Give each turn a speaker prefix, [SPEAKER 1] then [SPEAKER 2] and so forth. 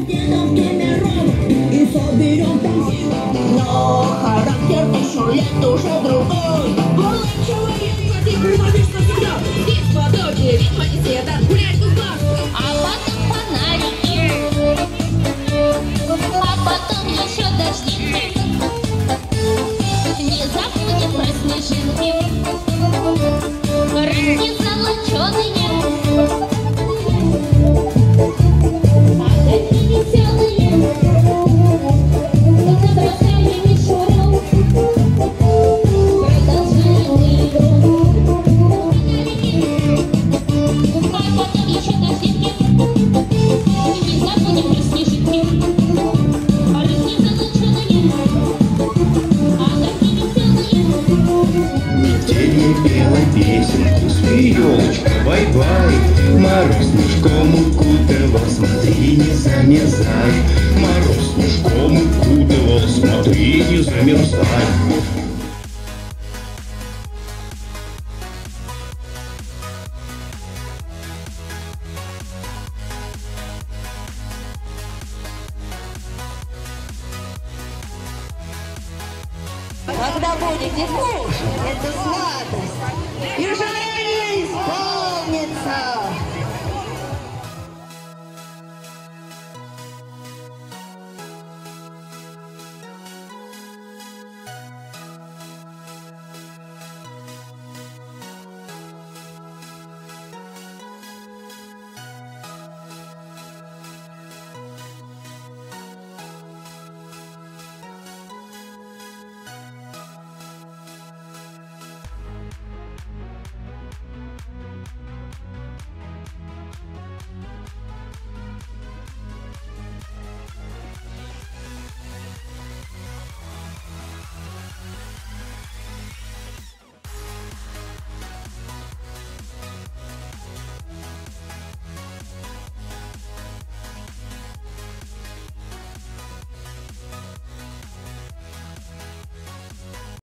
[SPEAKER 1] Дедов Кемеров и соберем там зиму. Но характер еще лет уже другой. Улыбчивый, красивый, ловишься всегда. Здесь подобие, ритма не седа, гулять тут класс.
[SPEAKER 2] А потом фонарики, а потом еще дождики. Не забудем про снежинки, рыбки золоченые, огоньки веселые, забросали мишуру, продолжаем игру. А потом еще дождики, не забудем про снежинки, рыбки золоченые, огоньки веселые.
[SPEAKER 3] Метели пела песенку с елочка, бай-бай. Мороз снежком укутывал, смотри, не замерзай. Мороз снежком укутывал, смотри, не замерзай.
[SPEAKER 1] Когда будете кушать, это сладость. И